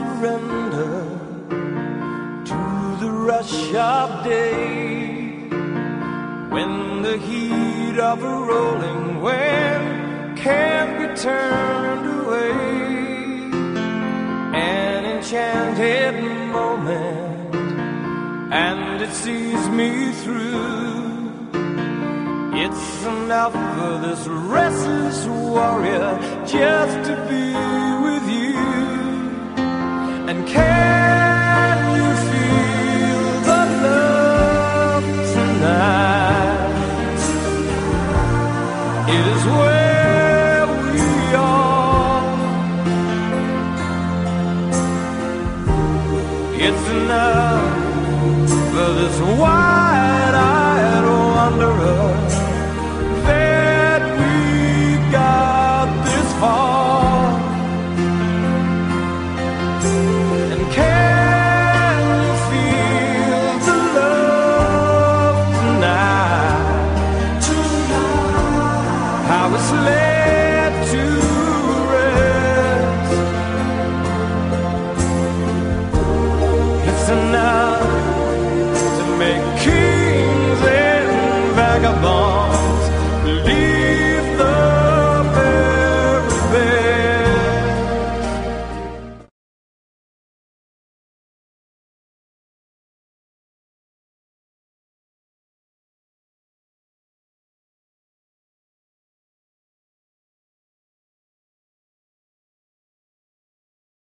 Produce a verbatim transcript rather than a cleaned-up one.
surrender to the rush of day, when the heat of a rolling wave can't be turned away. An enchanted moment, and it sees me through. It's enough for this restless warrior just to be with you. And can you feel the love tonight? It is where we are. It's enough for this wide-eyed wanderer